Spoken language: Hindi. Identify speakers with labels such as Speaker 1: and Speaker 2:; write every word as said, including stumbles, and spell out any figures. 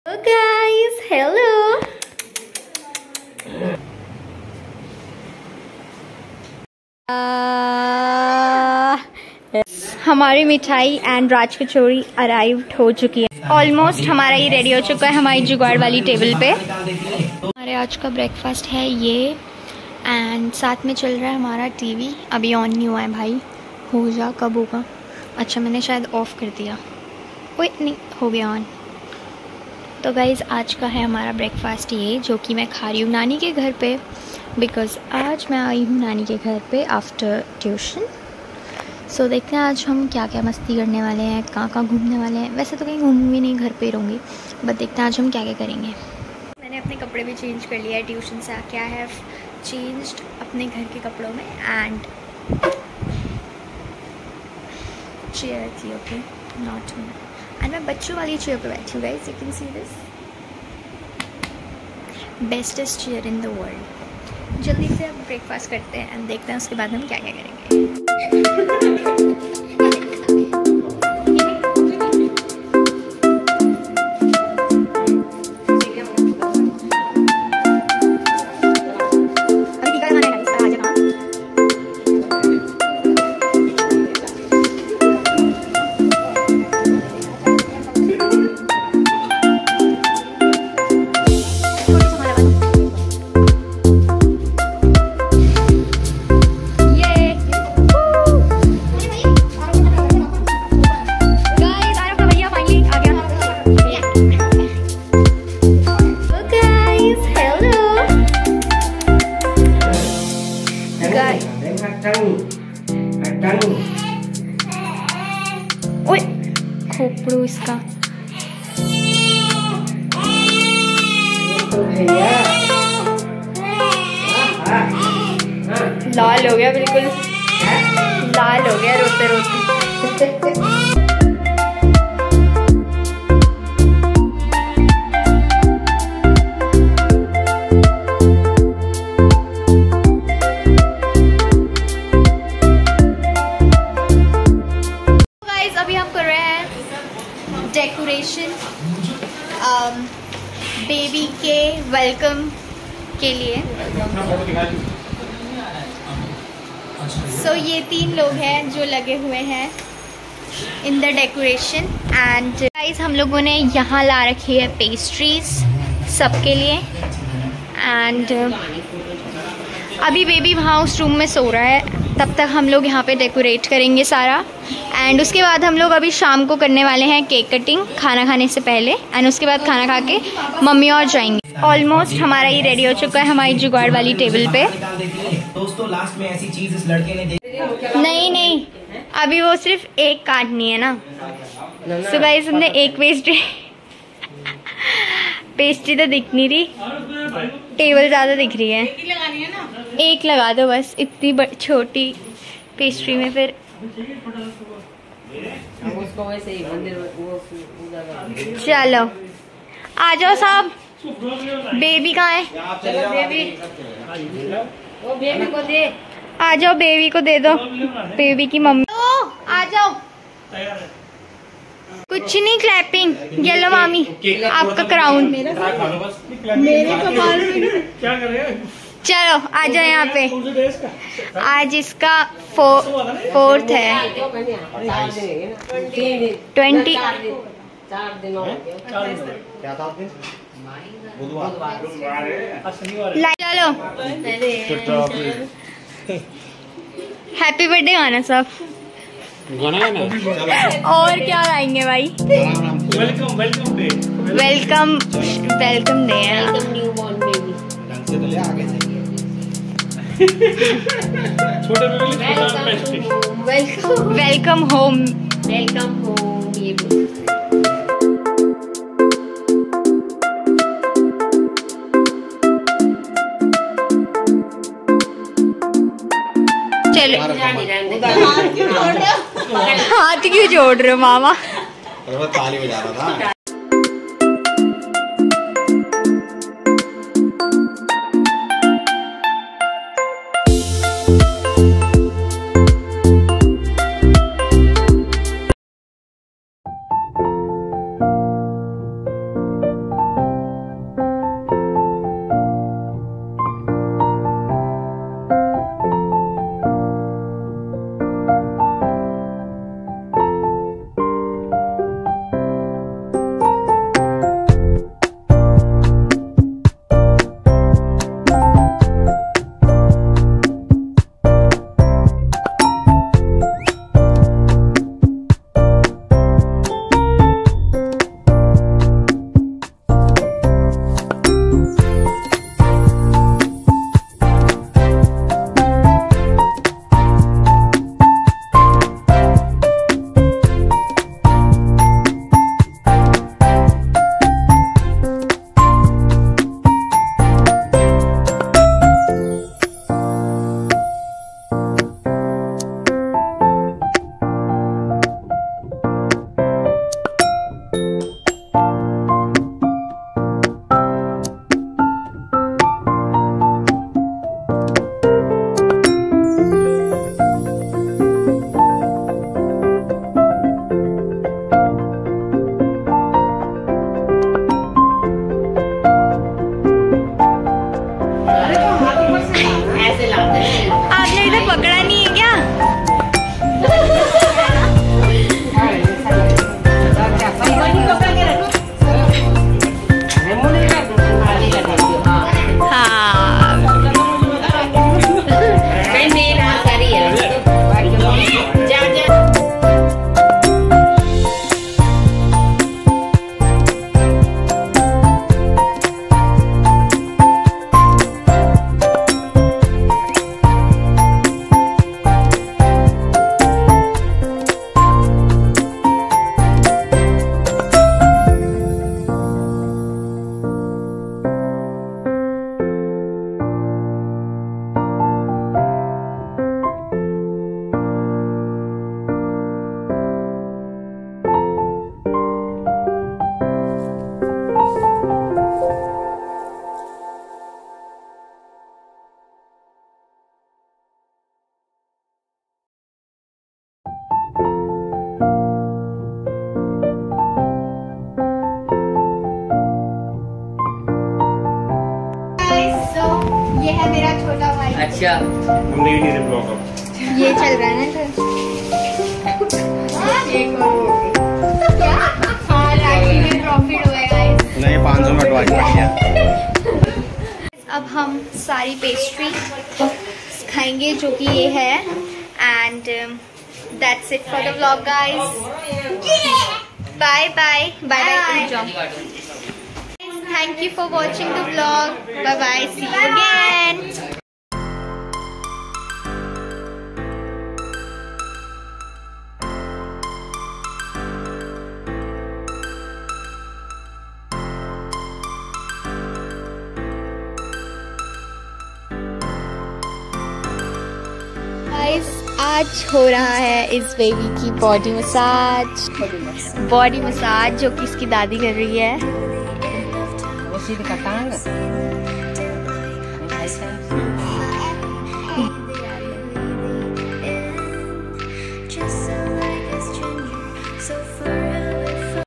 Speaker 1: Hello guys, hello. uh, हमारी मिठाई एंड राज कचौड़ी अराइव्ड हो चुकी है। ऑलमोस्ट हमारा ये रेडी हो चुका है हमारी जुगाड़ वाली टेबल पे। हमारे आज का ब्रेकफास्ट है ये एंड साथ में चल रहा है हमारा टीवी। अभी ऑन नहीं हुआ है भाई, हो जा कब होगा। अच्छा मैंने शायद ऑफ कर दिया, कोई नहीं, हो गया ऑन। तो गाइज़ आज का है हमारा ब्रेकफास्ट ये, जो कि मैं खा रही हूँ नानी के घर पे, बिकॉज़ आज मैं आई हूँ नानी के घर पे आफ्टर ट्यूशन। सो देखते हैं आज हम क्या क्या मस्ती करने वाले हैं, कहाँ कहाँ घूमने वाले हैं। वैसे तो कहीं घूमूंगी नहीं, घर पे ही रहूँगी, बट देखते हैं आज हम क्या क्या करेंगे। मैंने अपने कपड़े भी चेंज कर लिया है ट्यूशन से आके। आई हैव चेंज्ड अपने घर के कपड़ों में एंड चेयर थी, ओके नॉट मी, एंड मैं बच्चों वाली चेयर पे बैठी हूँ guys, you can see this, bestest chair in the world. जल्दी से अब ब्रेकफास्ट करते हैं एंड देखते हैं उसके बाद हम क्या क्या करेंगे। ओए खोपड़ू इसका लाल हो गया, बिल्कुल लाल हो गया रोते रोते। डेकोरेशन बेबी के वेलकम के लिए। सो so, ये तीन लोग हैं जो लगे हुए हैं in the decoration. And guys हम लोगों ने यहाँ ला रखी है पेस्ट्रीज सबके लिए। एंड अभी बेबी वहाँ उस रूम में सो रहा है, तब तक हम लोग यहाँ पे डेकोरेट करेंगे सारा। एंड उसके बाद हम लोग अभी शाम को करने वाले हैं केक कटिंग खाना खाने से पहले, एंड उसके बाद खाना खा के मम्मी और जाएंगे। ऑलमोस्ट हमारा ये रेडी हो चुका है हमारी जुगाड़ वाली टेबल पे।
Speaker 2: दोस्तों लास्ट में ऐसी चीज इस लड़के ने
Speaker 1: नहीं नहीं अभी वो सिर्फ एक काटनी है ना। सो गाइस हमने एक पेस्ट्री पेस्ट्री तो दिख नहीं रही, टेबल ज्यादा दिख रही है। एक लगा दो बस, इतनी छोटी पेस्ट्री में फिर चलो आ जाओ साहब। बेबी कहाँ है? बेबी को दे, आ जाओ बेबी को दे दो, बेबी की मम्मी आ जाओ। कुछ नहीं, क्लैपिंग। येलो मामी आपका क्राउन मेरे कपाल में क्या करें। चलो आ जाओ यहाँ पे। आज इसका फो, फोर्थ है, ट्वेंटी चलो हैप्पी बर्थडे गाना सब और क्या गाएंगे भाई? Welcome welcome day, welcome welcome day new born baby. Welcome welcome home, welcome home baby. चलो हाथ क्यों जोड़ रहे हो मामा? ताली बजा रहा था। ये है मेरा छोटा भाई।
Speaker 3: अच्छा
Speaker 4: हमने भी नहीं ब्लॉग अब
Speaker 1: ये चल रहा है ना एक और क्या? हाँ राखी में प्रॉफिट हुआ गाइस।
Speaker 4: नहीं पाँच सौ में एडवाइस बढ़ गया।
Speaker 1: अब हम सारी पेस्ट्री खाएंगे जो कि ये है and that's it for the vlog guys. Bye bye bye bye. Thank you for watching the vlog. Bye bye, see you again. आज हो रहा है इस बेबी की बॉडी मसाज बॉडी मसाज जो कि इसकी दादी कर रही है।
Speaker 3: वो सीधे का टांग ऐसा